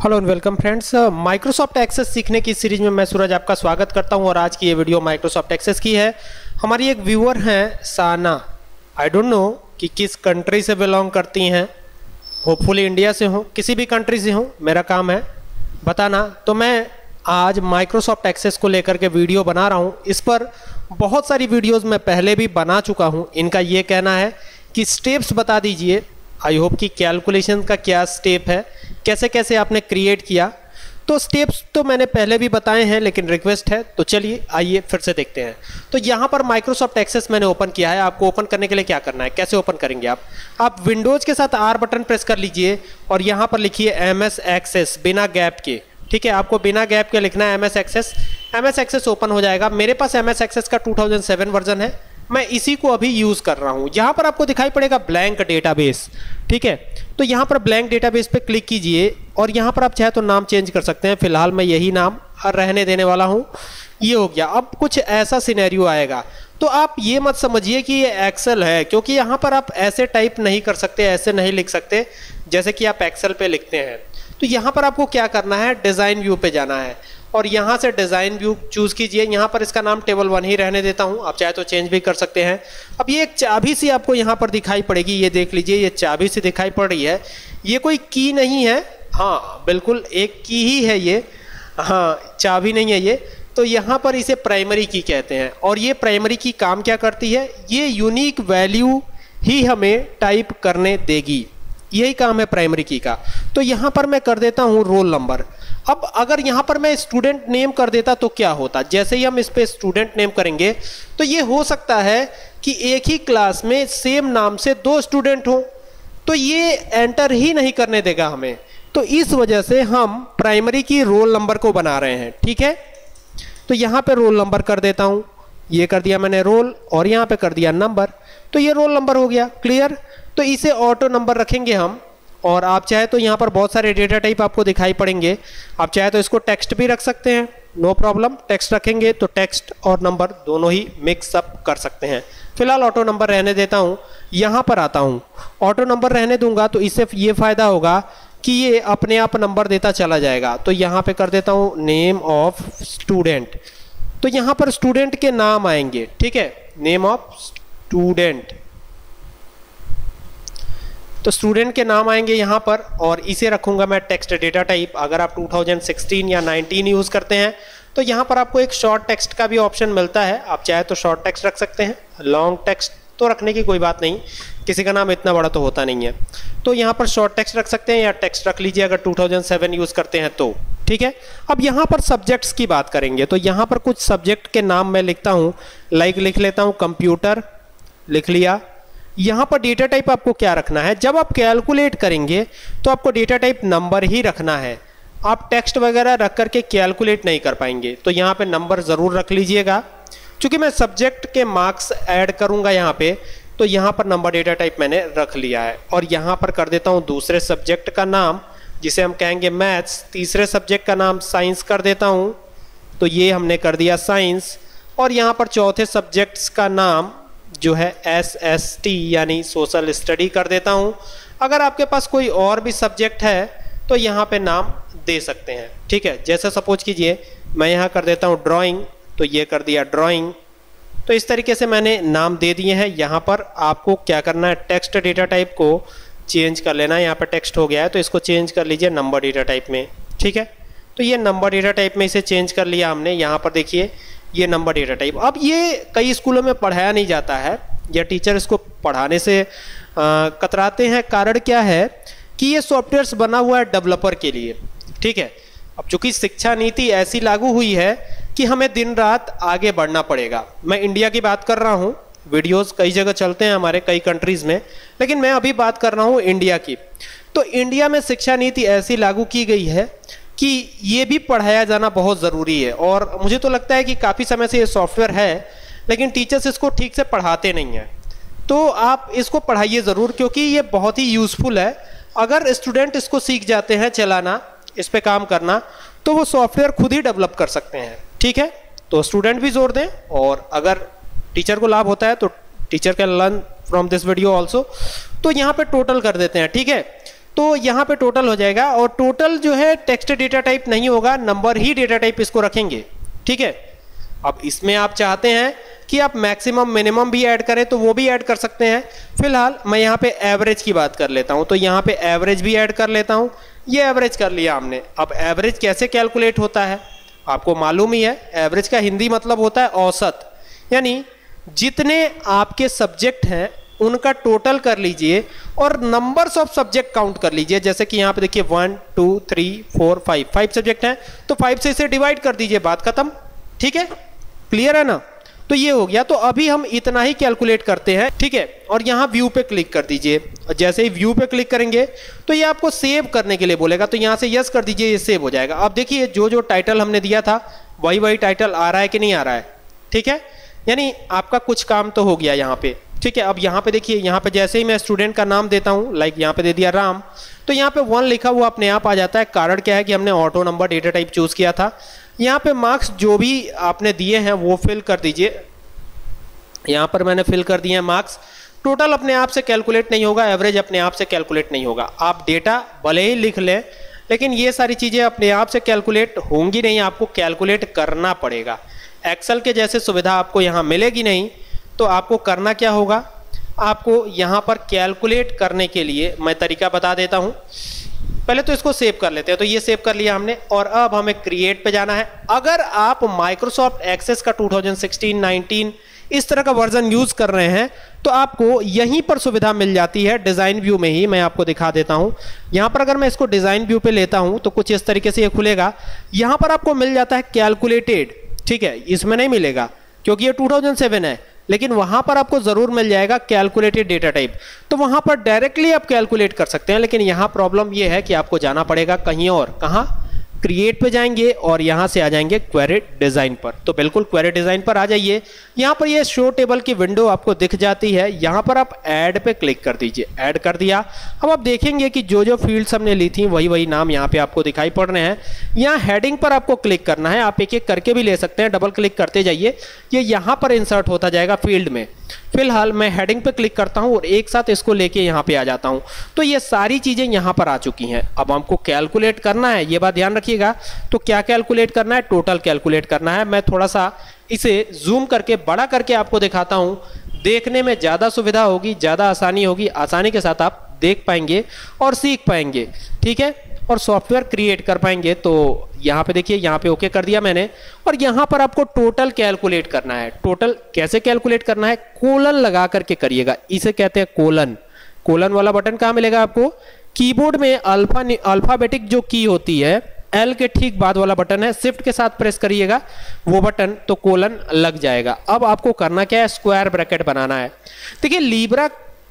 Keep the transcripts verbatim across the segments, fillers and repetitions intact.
Hello and welcome friends, Microsoft Access सीखने की series में मैं सूरज आपका स्वागत करता हूं और आज की ये वीडियो माइक्रोसॉफ्ट एक्सेस की है। हमारी एक व्यूअर हैं साना, आई डोंट नो कि किस कंट्री से बिलोंग करती हैं, होपफुली इंडिया से हो, किसी भी कंट्री से हो, मेरा काम है बताना। तो मैं आज माइक्रोसॉफ्ट एक्सेस को लेकर के वीडियो बना रहा हूँ। इस पर बहुत सारी वीडियोज़ मैं पहले भी बना चुका हूँ। इनका ये कहना है कि स्टेप्स बता दीजिए, आई होप कि कैलकुलेशन का क्या स्टेप है, कैसे कैसे आपने क्रिएट किया। तो स्टेप्स तो मैंने पहले भी बताए हैं, लेकिन रिक्वेस्ट है तो चलिए आइए फिर से देखते हैं। तो यहाँ पर माइक्रोसॉफ्ट एक्सेस मैंने ओपन किया है। आपको ओपन करने के लिए क्या करना है, कैसे ओपन करेंगे आप आप विंडोज़ के साथ आर बटन प्रेस कर लीजिए और यहाँ पर लिखिए एम एस एक्सेस बिना गैप के। ठीक है, आपको बिना गैप के लिखना है M S Access. M S Access open हो जाएगा। मेरे पास एम एस एक्सेस का टू थाउजेंड सेवन वर्जन है, मैं इसी को अभी यूज़ कर रहा हूँ। यहाँ पर आपको दिखाई पड़ेगा ब्लैंक डेटाबेस। ठीक है, तो यहाँ पर ब्लैंक डेटाबेस पे क्लिक कीजिए और यहाँ पर आप चाहे तो नाम चेंज कर सकते हैं। फिलहाल मैं यही नाम रहने देने वाला हूँ। ये हो गया। अब कुछ ऐसा सिनेरियो आएगा, तो आप ये मत समझिए कि ये एक्सेल है, क्योंकि यहाँ पर आप ऐसे टाइप नहीं कर सकते, ऐसे नहीं लिख सकते जैसे कि आप एक्सेल पे लिखते हैं। तो यहाँ पर आपको क्या करना है, डिज़ाइन व्यू पे जाना है और यहाँ से डिज़ाइन व्यू चूज कीजिए। यहाँ पर इसका नाम टेबल वन ही रहने देता हूँ, आप चाहे तो चेंज भी कर सकते हैं। अब ये एक चाबी सी आपको यहाँ पर दिखाई पड़ेगी, ये देख लीजिए, ये चाबी सी दिखाई पड़ रही है। ये कोई की नहीं है, हाँ बिल्कुल एक की ही है ये, हाँ चाबी नहीं है ये। तो यहाँ पर इसे प्राइमरी की कहते हैं और ये प्राइमरी की काम क्या करती है, ये यूनिक वैल्यू ही हमें टाइप करने देगी, यही काम है प्राइमरी की का। तो यहाँ पर मैं कर देता हूँ रोल नंबर। अब अगर यहाँ पर मैं स्टूडेंट नेम कर देता तो क्या होता, जैसे ही हम इस पे स्टूडेंट नेम करेंगे तो ये हो सकता है कि एक ही क्लास में सेम नाम से दो स्टूडेंट हो, तो ये एंटर ही नहीं करने देगा हमें। तो इस वजह से हम प्राइमरी की रोल नंबर को बना रहे हैं। ठीक है, तो यहाँ पे रोल नंबर कर देता हूँ, ये कर दिया मैंने रोल और यहाँ पे कर दिया नंबर, तो ये रोल नंबर हो गया। क्लियर। तो इसे ऑटो नंबर रखेंगे हम, और आप चाहे तो यहाँ पर बहुत सारे डेटा टाइप आपको दिखाई पड़ेंगे। आप चाहे तो इसको टेक्स्ट भी रख सकते हैं, नो प्रॉब्लम। टेक्स्ट रखेंगे तो टेक्स्ट और नंबर दोनों ही मिक्स अप कर सकते हैं। फिलहाल ऑटो नंबर रहने देता हूँ। यहाँ पर आता हूँ, ऑटो नंबर रहने दूंगा तो इससे ये फायदा होगा कि ये अपने आप नंबर देता चला जाएगा। तो यहाँ पे कर देता हूँ नेम ऑफ स्टूडेंट, तो यहाँ पर स्टूडेंट के नाम आएंगे। ठीक है, नेम ऑफ स्टूडेंट, तो स्टूडेंट के नाम आएंगे यहाँ पर, और इसे रखूंगा मैं टेक्स्ट डेटा टाइप। अगर आप टू थाउजेंड सिक्सटीन या नाइनटीन यूज़ करते हैं तो यहाँ पर आपको एक शॉर्ट टेक्स्ट का भी ऑप्शन मिलता है, आप चाहे तो शॉर्ट टेक्स्ट रख सकते हैं, लॉन्ग टेक्स्ट तो रखने की कोई बात नहीं, किसी का नाम इतना बड़ा तो होता नहीं है। तो यहाँ पर शॉर्ट टेक्स्ट रख सकते हैं या टेक्स्ट रख लीजिए अगर टू थाउजेंड सेवन यूज़ करते हैं तो। ठीक है, अब यहाँ पर सब्जेक्ट्स की बात करेंगे, तो यहाँ पर कुछ सब्जेक्ट के नाम मैं लिखता हूँ, लाइक लिख लेता हूँ कंप्यूटर, लिख लिया। यहाँ पर डेटा टाइप आपको क्या रखना है, जब आप कैलकुलेट करेंगे तो आपको डेटा टाइप नंबर ही रखना है, आप टेक्स्ट वगैरह रख करके कैलकुलेट नहीं कर पाएंगे। तो यहाँ पे नंबर ज़रूर रख लीजिएगा, क्योंकि मैं सब्जेक्ट के मार्क्स ऐड करूँगा यहाँ पे, तो यहाँ पर नंबर डेटा टाइप मैंने रख लिया है। और यहाँ पर कर देता हूँ दूसरे सब्जेक्ट का नाम, जिसे हम कहेंगे मैथ्स, तीसरे सब्जेक्ट का नाम साइंस कर देता हूँ, तो ये हमने कर दिया साइंस। और यहाँ पर चौथे सब्जेक्ट्स का नाम जो है एस एस टी यानी सोशल स्टडी कर देता हूँ। अगर आपके पास कोई और भी सब्जेक्ट है तो यहाँ पे नाम दे सकते हैं। ठीक है, जैसे सपोज कीजिए मैं यहाँ कर देता हूँ ड्राइंग, तो ये कर दिया ड्राइंग। तो इस तरीके से मैंने नाम दे दिए हैं। यहाँ पर आपको क्या करना है, टेक्स्ट डेटा टाइप को चेंज कर लेना है। यहाँ पर टेक्स्ट हो गया है तो इसको चेंज कर लीजिए नंबर डेटा टाइप में। ठीक है, तो ये नंबर डेटा टाइप में इसे चेंज कर लिया हमने। यहाँ पर देखिए ये नंबर डेटा टाइप। अब ये कई स्कूलों में पढ़ाया नहीं जाता है या टीचर इसको पढ़ाने से आ, कतराते हैं। कारण क्या है कि ये सॉफ्टवेयर्स बना हुआ है डेवलपर के लिए। ठीक है, अब चूंकि शिक्षा नीति ऐसी लागू हुई है कि हमें दिन रात आगे बढ़ना पड़ेगा। मैं इंडिया की बात कर रहा हूँ, वीडियोस कई जगह चलते हैं हमारे कई कंट्रीज़ में, लेकिन मैं अभी बात कर रहा हूँ इंडिया की। तो इंडिया में शिक्षा नीति ऐसी लागू की गई है कि ये भी पढ़ाया जाना बहुत ज़रूरी है। और मुझे तो लगता है कि काफ़ी समय से ये सॉफ्टवेयर है, लेकिन टीचर्स इसको ठीक से पढ़ाते नहीं हैं। तो आप इसको पढ़ाइए ज़रूर, क्योंकि ये बहुत ही यूज़फुल है। अगर स्टूडेंट इसको सीख जाते हैं चलाना, इस पर काम करना, तो वो सॉफ्टवेयर खुद ही डेवलप कर सकते हैं। ठीक है, तो स्टूडेंट भी जोर दें, और अगर टीचर को लाभ होता है तो teacher can learn from this video also. तो यहाँ पे टोटल कर देते हैं। ठीक है, तो यहाँ पे टोटल हो जाएगा, और टोटल जो है टेक्स्ट डेटा टाइप नहीं होगा, नंबर ही डेटा टाइप इसको रखेंगे, ठीक है। अब इसमें आप चाहते हैं कि आप मैक्सिमम मिनिमम भी ऐड करें तो वो भी ऐड कर सकते हैं। फिलहाल मैं यहाँ पे एवरेज की बात कर लेता हूँ, तो यहाँ पे एवरेज भी ऐड कर लेता हूँ। ये एवरेज कर लिया हमने। अब एवरेज कैसे कैलकुलेट होता है आपको मालूम ही है, एवरेज का हिंदी मतलब होता है औसत, यानी जितने आपके सब्जेक्ट हैं उनका टोटल कर लीजिए और नंबर्स ऑफ सब्जेक्ट काउंट कर लीजिए। जैसे कि यहाँ पे देखिए one two three four five five subject हैं, तो फाइव से इसे डिवाइड कर दीजिए, बात खत्म, ठीक है, क्लियर है ना। तो ये हो गया। तो अभी हम इतना ही कैलकुलेट करते हैं, ठीक है। और यहाँ व्यू पे क्लिक कर दीजिए, जैसे ही व्यू पे क्लिक करेंगे तो ये आपको सेव करने के लिए बोलेगा, तो यहाँ से यस कर दीजिए, ये सेव हो जाएगा। अब देखिए जो जो टाइटल हमने दिया था वही वही टाइटल आ रहा है कि नहीं आ रहा है, ठीक है, यानी आपका कुछ काम तो हो गया यहाँ पे, ठीक है। अब यहाँ पे देखिए, यहाँ पे जैसे ही मैं स्टूडेंट का नाम देता हूँ, लाइक यहाँ पे दे दिया राम, तो यहाँ पे वन लिखा हुआ अपने आप आ जाता है। कारण क्या है कि हमने auto number data type choose किया था। यहाँ पे मार्क्स जो भी आपने दिए हैं वो फिल कर दीजिए, यहाँ पर मैंने फिल कर दिए हैं मार्क्स। टोटल अपने आप से कैलकुलेट नहीं होगा, एवरेज अपने आप से कैलकुलेट नहीं होगा। आप डेटा भले ही लिख लें लेकिन ये सारी चीज़ें अपने आप से कैलकुलेट होंगी नहीं, आपको कैलकुलेट करना पड़ेगा। एक्सेल के जैसे सुविधा आपको यहाँ मिलेगी नहीं, तो आपको करना क्या होगा, आपको यहाँ पर कैलकुलेट करने के लिए मैं तरीका बता देता हूँ। पहले तो इसको सेव कर लेते हैं, तो ये सेव कर लिया हमने और अब हमें क्रिएट पे जाना है। अगर आप माइक्रोसॉफ्ट एक्सेस का टू थाउजेंड सिक्सटीन नाइनटीन इस तरह का वर्जन यूज कर रहे हैं तो आपको यहीं पर सुविधा मिल जाती है, डिजाइन व्यू में ही। मैं आपको दिखा देता हूं, यहां पर अगर मैं इसको डिजाइन व्यू पे लेता हूं तो कुछ इस तरीके से ये खुलेगा। यहां पर आपको मिल जाता है कैलकुलेटेड, ठीक है, इसमें नहीं मिलेगा क्योंकि ये टू थाउजेंड सेवन है, लेकिन वहां पर आपको जरूर मिल जाएगा कैलकुलेटेड डेटा टाइप, तो वहां पर डायरेक्टली आप कैलकुलेट कर सकते हैं। लेकिन यहां प्रॉब्लम ये है कि आपको जाना पड़ेगा कहीं और, कहां, क्रिएट पे जाएंगे और यहां से आ जाएंगे क्वेरी डिजाइन पर। तो बिल्कुल क्वेरी डिजाइन पर आ जाइए, यहां पर ये शो टेबल की विंडो आपको दिख जाती है। यहां पर आप ऐड पे क्लिक कर दीजिए, ऐड कर दिया। अब आप देखेंगे कि जो जो फील्ड्स हमने ली थी वही वही नाम यहां पे आपको दिखाई पड़ रहे हैं। यहां हेडिंग पर आपको क्लिक करना है, आप एक एक करके भी ले सकते हैं, डबल क्लिक करते जाइए, ये यहां पर इंसर्ट होता जाएगा फील्ड में। फिलहाल मैं हेडिंग पे क्लिक करता हूं और एक साथ इसको लेके यहां पे आ जाता हूं, तो ये सारी चीजें यहां पर आ चुकी हैं। अब हमको कैलकुलेट करना है, ये बात ध्यान रखिएगा। तो क्या कैलकुलेट करना है, टोटल कैलकुलेट करना है। मैं थोड़ा सा इसे जूम करके बड़ा करके आपको दिखाता हूं, देखने में ज्यादा सुविधा होगी, ज्यादा आसानी होगी, आसानी के साथ आप देख पाएंगे और सीख पाएंगे, ठीक है, और सॉफ्टवेयर क्रिएट कर पाएंगे। तो यहाँ पे देखिए, यहाँ पे ओके कर दिया मैंने, और यहाँ पर आपको टोटल कैलकुलेट करना है। टोटल कैसे कैलकुलेट करना है, कोलन लगा करके करिएगा, इसे कहते हैं कोलन। कोलन वाला बटन कहाँ मिलेगा आपको, कीबोर्ड में अल्फा अल्फाबेटिक जो की होती है, एल के ठीक बाद वाला बटन है, शिफ्ट के साथ प्रेस करिएगा वो बटन, तो कोलन लग जाएगा। अब आपको करना क्या है, स्क्वायर ब्रैकेट बनाना है। देखिए लीब्रा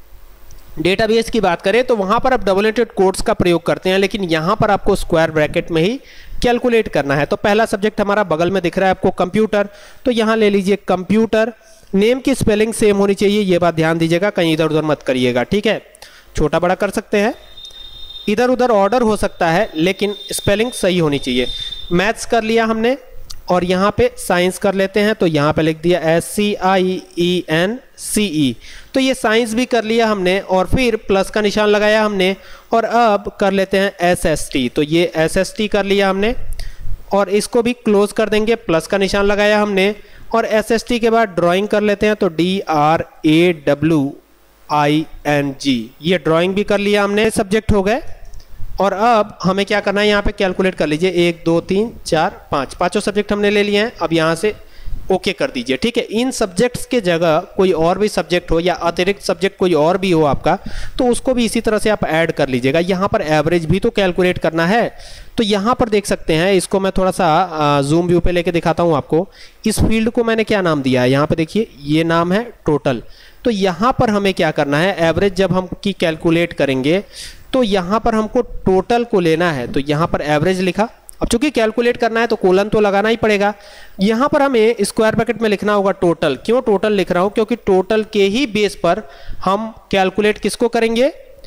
डेटाबेस की बात करें तो वहां पर आप डबल इंटेड कोट्स का प्रयोग करते हैं, लेकिन यहां पर आपको स्क्वायर ब्रैकेट में ही कैलकुलेट करना है। तो पहला सब्जेक्ट हमारा बगल में दिख रहा है आपको कंप्यूटर, तो यहां ले लीजिए कंप्यूटर। नेम की स्पेलिंग सेम होनी चाहिए, ये बात ध्यान दीजिएगा, कहीं इधर उधर मत करिएगा, ठीक है। छोटा बड़ा कर सकते हैं, इधर उधर ऑर्डर हो सकता है, लेकिन स्पेलिंग सही होनी चाहिए। मैथ्स कर लिया हमने, और यहाँ पे साइंस कर लेते हैं, तो यहाँ पे लिख दिया एस सी आई ई एन सी ई, तो ये साइंस भी कर लिया हमने। और फिर प्लस का निशान लगाया हमने, और अब कर लेते हैं एस एस टी, तो ये एस एस टी कर लिया हमने, और इसको भी क्लोज कर देंगे, प्लस का निशान लगाया हमने। और एस एस टी के बाद ड्राइंग कर लेते हैं, तो D R A W I N G, ये ड्राइंग भी कर लिया हमने, सब्जेक्ट हो गए। और अब हमें क्या करना है, यहाँ पे कैलकुलेट कर लीजिए, एक दो तीन चार पाँच, पांचों सब्जेक्ट हमने ले लिए हैं। अब यहाँ से ओके कर दीजिए, ठीक है। इन सब्जेक्ट्स के जगह कोई और भी सब्जेक्ट हो या अतिरिक्त सब्जेक्ट कोई और भी हो आपका, तो उसको भी इसी तरह से आप ऐड कर लीजिएगा। यहाँ पर एवरेज भी तो कैलकुलेट करना है, तो यहाँ पर देख सकते हैं, इसको मैं थोड़ा सा जूम व्यू पे लेके दिखाता हूँ आपको। इस फील्ड को मैंने क्या नाम दिया है, यहाँ पे देखिए, ये नाम है टोटल। तो यहाँ पर हमें क्या करना है, एवरेज जब हम की कैलकुलेट करेंगे तो यहाँ पर हमको टोटल को लेना है, तो यहाँ पर एवरेज लिखा। अब चूंकि कैलकुलेट करना है तो कोलन तो लगाना ही पड़ेगा। यहाँ पर हमें स्क्वायर ब्रैकेट में लिखना होगा टोटल। क्यों टोटल लिख रहा हूँ, क्योंकि टोटल के ही बेस पर हम कैलकुलेट किसको करेंगे,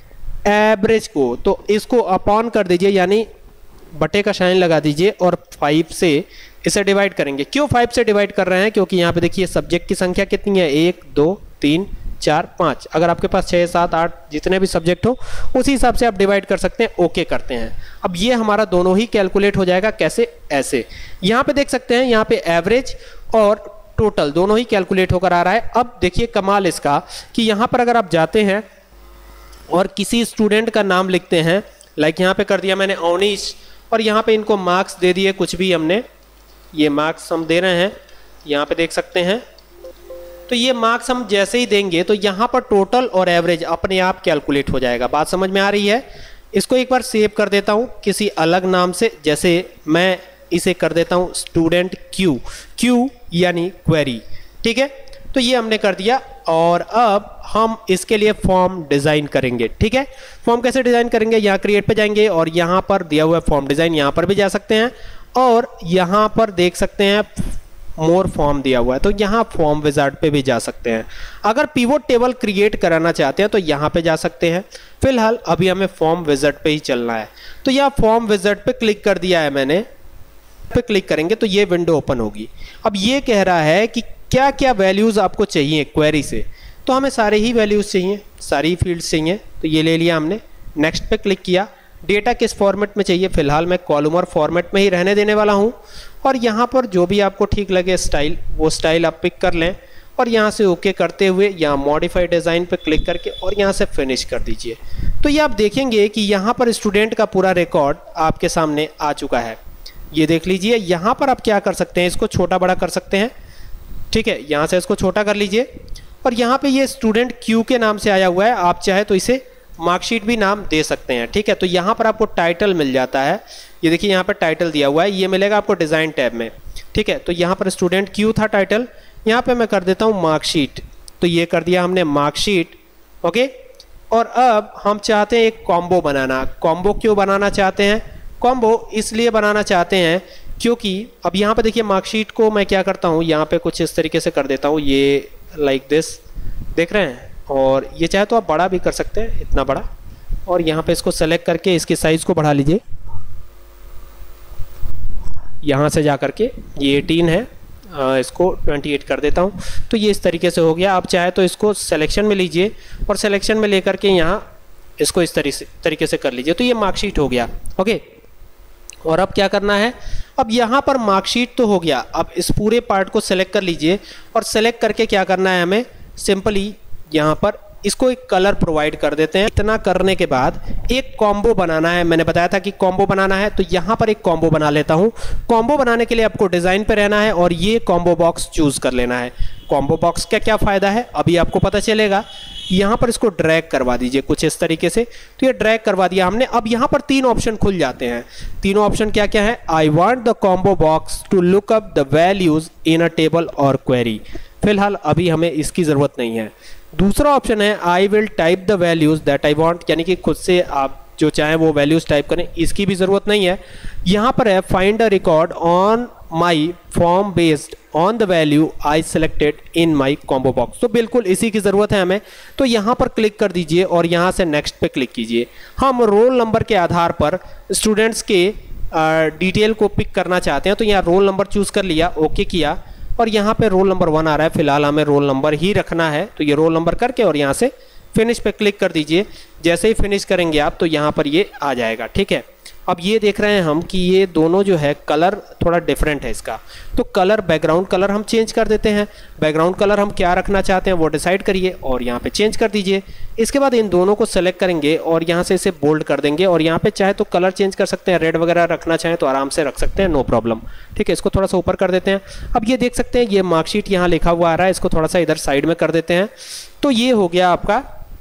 एवरेज को। तो इसको अपॉन कर दीजिए, यानी बटे का साइन लगा दीजिए, और फाइव से इसे डिवाइड करेंगे। क्यों फाइव से डिवाइड कर रहे हैं, क्योंकि यहाँ पे देखिए सब्जेक्ट की संख्या कितनी है, एक दो तीन चार पाँच, अगर आपके पास छः सात आठ जितने भी सब्जेक्ट हो उसी हिसाब से आप डिवाइड कर सकते हैं। ओके करते हैं। अब ये हमारा दोनों ही कैलकुलेट हो जाएगा। कैसे? ऐसे यहाँ पे देख सकते हैं, यहाँ पे एवरेज और टोटल दोनों ही कैलकुलेट होकर आ रहा है। अब देखिए कमाल इसका कि यहाँ पर अगर आप जाते हैं और किसी स्टूडेंट का नाम लिखते हैं, लाइक यहाँ पे कर दिया मैंने अवनीश, और यहाँ पे इनको मार्क्स दे दिए, कुछ भी हमने ये मार्क्स हम दे रहे हैं, यहाँ पे देख सकते हैं। तो ये मार्क्स हम जैसे ही देंगे तो यहाँ पर टोटल और एवरेज अपने आप कैलकुलेट हो जाएगा। बात समझ में आ रही है? इसको एक बार सेव कर देता हूँ किसी अलग नाम से, जैसे मैं इसे कर देता हूँ स्टूडेंट क्यू, क्यू यानी क्वेरी। ठीक है, तो ये हमने कर दिया और अब हम इसके लिए फॉर्म डिज़ाइन करेंगे। ठीक है, फॉर्म कैसे डिज़ाइन करेंगे? यहाँ क्रिएट पे जाएंगे और यहाँ पर दिया हुआ फॉर्म डिज़ाइन, यहाँ पर भी जा सकते हैं और यहाँ पर देख सकते हैं मोर फॉर्म दिया हुआ है, तो यहाँ फॉर्म विजार्ड पे भी जा सकते हैं। अगर पिवोट टेबल क्रिएट कराना चाहते हैं तो यहाँ पे जा सकते हैं। फिलहाल अभी हमें फॉर्म विजार्ड पे ही चलना है, तो यहाँ फॉर्म विजार्ड पे क्लिक कर दिया है मैंने। पे क्लिक करेंगे तो ये विंडो ओपन होगी। अब ये कह रहा है कि क्या क्या वैल्यूज़ आपको चाहिए क्वेरी से, तो हमें सारे ही वैल्यूज़ चाहिए, सारी फील्ड्स चाहिए, तो ये ले लिया हमने। नेक्स्ट पे क्लिक किया। डेटा किस फॉर्मेट में चाहिए? फिलहाल मैं कॉलमर फॉर्मेट में ही रहने देने वाला हूँ और यहाँ पर जो भी आपको ठीक लगे स्टाइल, वो स्टाइल आप पिक कर लें और यहाँ से ओके करते हुए यहाँ मॉडिफाई डिज़ाइन पे क्लिक करके और यहाँ से फिनिश कर दीजिए। तो ये आप देखेंगे कि यहाँ पर स्टूडेंट का पूरा रिकॉर्ड आपके सामने आ चुका है। ये देख लीजिए। यहाँ पर आप क्या कर सकते हैं, इसको छोटा बड़ा कर सकते हैं। ठीक है, यहाँ से इसको छोटा कर लीजिए और यहाँ पे ये स्टूडेंट क्यू के नाम से आया हुआ है, आप चाहे तो इसे मार्कशीट भी नाम दे सकते हैं। ठीक है, तो यहाँ पर आपको टाइटल मिल जाता है। ये देखिए यहाँ पर टाइटल दिया हुआ है, ये मिलेगा आपको डिज़ाइन टैब में। ठीक है, तो यहाँ पर स्टूडेंट क्यू था टाइटल, यहाँ पे मैं कर देता हूँ मार्कशीट, तो ये कर दिया हमने मार्कशीट। ओके, और अब हम चाहते हैं एक कॉम्बो बनाना। कॉम्बो क्यों बनाना चाहते हैं? कॉम्बो इसलिए बनाना चाहते हैं क्योंकि अब यहाँ पे देखिए मार्कशीट को मैं क्या करता हूँ, यहाँ पे कुछ इस तरीके से कर देता हूँ, ये लाइक दिस, देख रहे हैं। और ये चाहे तो आप बड़ा भी कर सकते हैं, इतना बड़ा, और यहाँ पे इसको सेलेक्ट करके इसकी साइज़ को बढ़ा लीजिए। यहाँ से जा करके ये अठारह है, आ, इसको अट्ठाईस कर देता हूँ, तो ये इस तरीके से हो गया। आप चाहे तो इसको सिलेक्शन में लीजिए और सिलेक्शन में लेकर के यहाँ इसको इस तरीके से तरीके से कर लीजिए, तो ये मार्कशीट हो गया। ओके, और अब क्या करना है? अब यहाँ पर मार्कशीट तो हो गया, अब इस पूरे पार्ट को सेलेक्ट कर लीजिए और सेलेक्ट करके क्या करना है हमें, सिंपली यहाँ पर इसको एक कलर प्रोवाइड कर देते हैं। इतना करने के बाद एक कॉम्बो बनाना है। मैंने बताया था कि कॉम्बो बनाना है, तो यहाँ पर एक कॉम्बो बना लेता हूँ। कॉम्बो बनाने के लिए आपको डिज़ाइन पे रहना है और ये कॉम्बो बॉक्स चूज़ कर लेना है। कॉम्बो बॉक्स का क्या फ़ायदा है अभी आपको पता चलेगा। यहाँ पर इसको ड्रैग करवा दीजिए कुछ इस तरीके से, तो ये ड्रैग करवा दिया हमने। अब यहाँ पर तीन ऑप्शन खुल जाते हैं। तीनों ऑप्शन क्या क्या है? I want the combo box to look up the values in a table और क्वेरी। फिलहाल अभी हमें इसकी ज़रूरत नहीं है। दूसरा ऑप्शन है I will type the values that I want, यानी कि खुद से आप जो चाहें वो वैल्यूज टाइप करें, इसकी भी ज़रूरत नहीं है। यहाँ पर है find a record on my form based on the value I selected in my combo box, तो बिल्कुल इसी की ज़रूरत है हमें। तो यहाँ पर क्लिक कर दीजिए और यहाँ से नेक्स्ट पे क्लिक कीजिए। हम रोल नंबर के आधार पर स्टूडेंट्स के डिटेल को पिक करना चाहते हैं, तो यहाँ रोल नंबर चूज़ कर लिया, ओके किया और यहाँ पे रोल नंबर वन आ रहा है। फिलहाल हमें रोल नंबर ही रखना है, तो ये रोल नंबर करके और यहाँ से फिनिश पे क्लिक कर दीजिए। जैसे ही फिनिश करेंगे आप तो यहाँ पर ये आ जाएगा। ठीक है, अब ये देख रहे हैं हम कि ये दोनों जो है कलर थोड़ा डिफरेंट है इसका, तो कलर बैकग्राउंड कलर हम चेंज कर देते हैं। बैकग्राउंड कलर हम क्या रखना चाहते हैं वो डिसाइड करिए और यहाँ पे चेंज कर दीजिए। इसके बाद इन दोनों को सेलेक्ट करेंगे और यहाँ से इसे बोल्ड कर देंगे और यहाँ पे चाहे तो कलर चेंज कर सकते हैं, रेड वगैरह रखना चाहें तो आराम से रख सकते हैं, नो प्रॉब्लम। ठीक है, इसको थोड़ा सा ऊपर कर देते हैं। अब ये देख सकते हैं ये मार्कशीट यहाँ लिखा हुआ आ रहा है, इसको थोड़ा सा इधर साइड में कर देते हैं। तो ये हो गया आपका,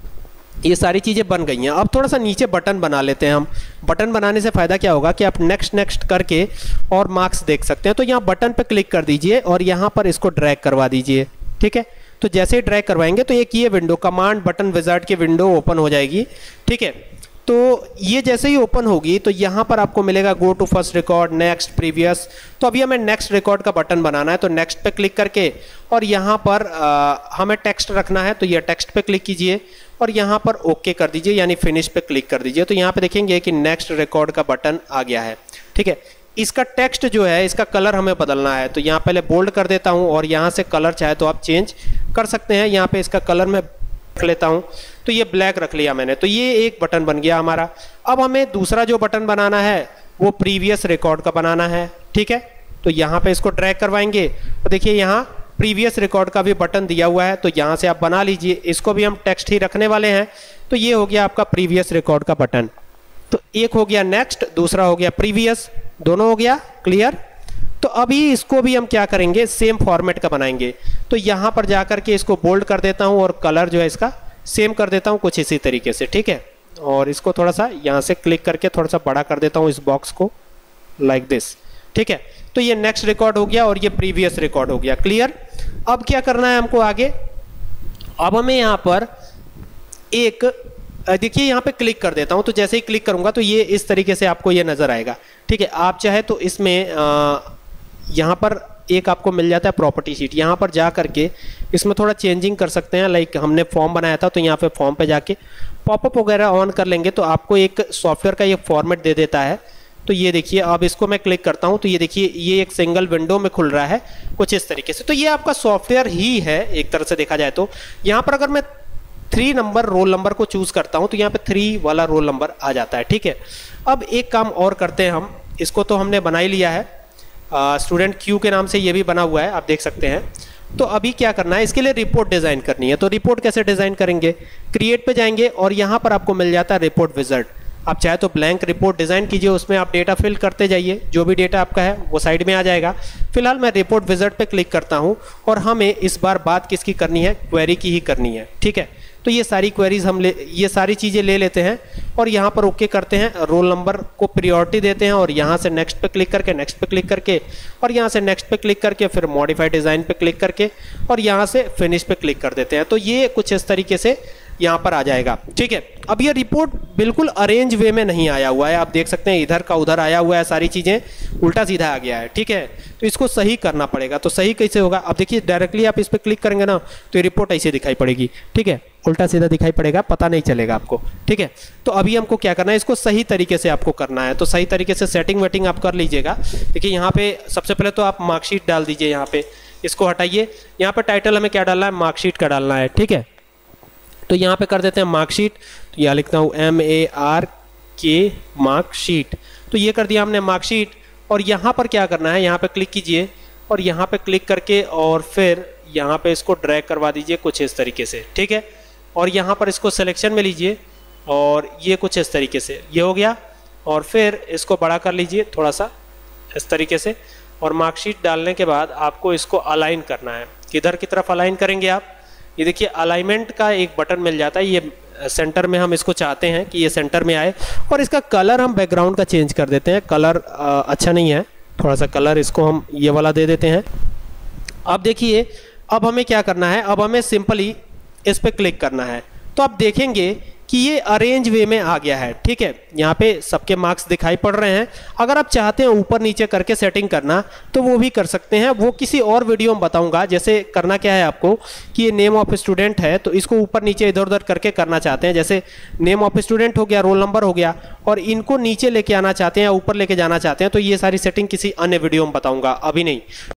ये सारी चीज़ें बन गई हैं। अब थोड़ा सा नीचे बटन बना लेते हैं हम। बटन बनाने से फ़ायदा क्या होगा कि आप नेक्स्ट नेक्स्ट करके और मार्क्स देख सकते हैं। तो यहाँ बटन पे क्लिक कर दीजिए और यहाँ पर इसको ड्रैग करवा दीजिए। ठीक है, तो जैसे ही ड्रैग करवाएंगे तो एक ये विंडो कमांड बटन विजार्ड की विंडो ओपन हो जाएगी। ठीक है, तो ये जैसे ही ओपन होगी तो यहाँ पर आपको मिलेगा go to first record, next, previous. तो अभी हमें नेक्स्ट रिकॉर्ड का बटन बनाना है, तो नेक्स्ट पे क्लिक करके और यहाँ पर आ, हमें टेक्स्ट रखना है, तो ये टेक्स्ट पे क्लिक कीजिए और यहाँ पर ओके कर दीजिए, यानी फिनिश पे क्लिक कर दीजिए। तो यहाँ पे देखेंगे कि नेक्स्ट रिकॉर्ड का बटन आ गया है। ठीक है, इसका टेक्स्ट जो है इसका कलर हमें बदलना है, तो यहाँ पहले बोल्ड कर देता हूँ और यहाँ से कलर चाहे तो आप चेंज कर सकते हैं। यहाँ पे इसका कलर मैं रख लेता हूं, तो ये ब्लैक रख लिया मैंने, तो ये एक बटन बन गया हमारा। अब हमें दूसरा जो बटन बनाना है वो प्रीवियस रिकॉर्ड का बनाना है, ठीक है। तो यहाँ पे इसको ड्रैग करवाएंगे, तो देखिए यहाँ प्रीवियस रिकॉर्ड का भी बटन दिया हुआ है, तो यहाँ से आप बना लीजिए। इसको भी हम टेक्स्ट ही रखने वाले हैं, तो ये हो गया आपका प्रीवियस रिकॉर्ड का बटन। तो एक हो गया नेक्स्ट, दूसरा हो गया प्रीवियस, दोनों हो गया क्लियर। तो अभी इसको भी हम क्या करेंगे, सेम फॉर्मेट का बनाएंगे। तो यहाँ पर जाकर के इसको बोल्ड कर देता हूँ और कलर जो है इसका सेम कर देता हूँ कुछ इसी तरीके से, ठीक है। और इसको थोड़ा सा यहाँ से क्लिक करके थोड़ा सा बड़ा कर देता हूँ इस बॉक्स को, लाइक दिस, ठीक है। तो ये नेक्स्ट रिकॉर्ड हो गया और ये प्रीवियस रिकॉर्ड हो गया, क्लियर। अब क्या करना है हमको आगे, अब हमें यहाँ पर एक देखिए यहाँ पे क्लिक कर देता हूँ, तो जैसे ही क्लिक करूंगा तो ये इस तरीके से आपको ये नजर आएगा, ठीक है। आप चाहे तो इसमें आ, यहाँ पर एक आपको मिल जाता है प्रॉपर्टी शीट, यहाँ पर जा करके इसमें थोड़ा चेंजिंग कर सकते हैं। लाइक हमने फॉर्म बनाया था तो यहाँ पे फॉर्म पे जाके पॉपअप वगैरह ऑन कर लेंगे तो आपको एक सॉफ्टवेयर का ये फॉर्मेट दे देता है। तो ये देखिए अब इसको मैं क्लिक करता हूँ तो ये देखिए ये एक सिंगल विंडो में खुल रहा है कुछ इस तरीके से। तो ये आपका सॉफ्टवेयर ही है एक तरह से देखा जाए तो। यहाँ पर अगर मैं थ्री नंबर रोल नंबर को चूज करता हूँ तो यहाँ पे थ्री वाला रोल नंबर आ जाता है, ठीक है। अब एक काम और करते हैं हम, इसको तो हमने बना ही लिया है, स्टूडेंट क्यू के नाम से ये भी बना हुआ है, आप देख सकते हैं। तो अभी क्या करना है, इसके लिए रिपोर्ट डिजाइन करनी है। तो रिपोर्ट कैसे डिजाइन करेंगे, क्रिएट पे जाएंगे और यहाँ पर आपको मिल जाता है रिपोर्ट विजार्ड। आप चाहे तो ब्लैंक रिपोर्ट डिजाइन कीजिए, उसमें आप डेटा फिल करते जाइए, जो भी डेटा आपका है वो साइड में आ जाएगा। फिलहाल मैं रिपोर्ट विजार्ड पे क्लिक करता हूँ और हमें इस बार बात किसकी करनी है, क्वेरी की ही करनी है, ठीक है। तो ये सारी क्वेरीज हम ले ये सारी चीज़ें ले लेते हैं और यहाँ पर ओके करते हैं, रोल नंबर को प्रायोरिटी देते हैं और यहाँ से नेक्स्ट पे क्लिक करके नेक्स्ट पे क्लिक करके और यहाँ से नेक्स्ट पे क्लिक करके फिर मॉडिफाई डिज़ाइन पे क्लिक करके और यहाँ से फिनिश पे क्लिक कर देते हैं। तो ये कुछ इस तरीके से यहाँ पर आ जाएगा, ठीक है। अब ये रिपोर्ट बिल्कुल अरेंज वे में नहीं आया हुआ है, आप देख सकते हैं इधर का उधर आया हुआ है, सारी चीज़ें उल्टा सीधा आ गया है, ठीक है। तो इसको सही करना पड़ेगा। तो सही कैसे होगा, अब देखिए डायरेक्टली आप इस पर क्लिक करेंगे ना तो ये रिपोर्ट ऐसे दिखाई पड़ेगी, ठीक है, उल्टा सीधा दिखाई पड़ेगा, पता नहीं चलेगा आपको, ठीक है। तो अभी हमको क्या करना है, इसको सही तरीके से आपको करना है। तो सही तरीके से सेटिंग वेटिंग आप कर लीजिएगा। देखिए यहाँ पे सबसे पहले तो आप मार्कशीट डाल दीजिए, यहाँ पे इसको हटाइए, यहाँ पे टाइटल हमें क्या डालना है, मार्कशीट का डालना है, ठीक है। तो यहाँ पे कर देते हैं मार्कशीट, तो यहाँ लिखता हूँ M A R K marksheet. तो ये कर दिया हमने मार्कशीट और यहाँ पर क्या करना है, यहाँ पे क्लिक कीजिए और यहाँ पे क्लिक करके और फिर यहाँ पे इसको ड्रैग करवा दीजिए कुछ इस तरीके से, ठीक है। और यहाँ पर इसको सिलेक्शन में लीजिए और ये कुछ इस तरीके से ये हो गया और फिर इसको बड़ा कर लीजिए थोड़ा सा इस तरीके से। और मार्कशीट डालने के बाद आपको इसको अलाइन करना है, किधर की तरफ अलाइन करेंगे आप, ये देखिए अलाइनमेंट का एक बटन मिल जाता है, ये सेंटर में हम इसको चाहते हैं कि ये सेंटर में आए। और इसका कलर हम बैकग्राउंड का चेंज कर देते हैं, कलर अच्छा नहीं है, थोड़ा सा कलर इसको हम ये वाला दे देते हैं। अब देखिए अब हमें क्या करना है, अब हमें सिंपली इस पर क्लिक करना है। तो आप देखेंगे कि ये अरेंज वे में आ गया है, ठीक है। यहाँ पे सबके मार्क्स दिखाई पड़ रहे हैं। अगर आप चाहते हैं ऊपर नीचे करके सेटिंग करना तो वो भी कर सकते हैं, वो किसी और वीडियो में बताऊंगा। जैसे करना क्या है आपको कि ये नेम ऑफ स्टूडेंट है तो इसको ऊपर नीचे इधर उधर करके करना चाहते हैं, जैसे नेम ऑफ स्टूडेंट हो गया, रोल नंबर हो गया, और इनको नीचे लेके आना चाहते हैं या ऊपर लेके जाना चाहते हैं तो ये सारी सेटिंग किसी अन्य वीडियो में बताऊंगा, अभी नहीं।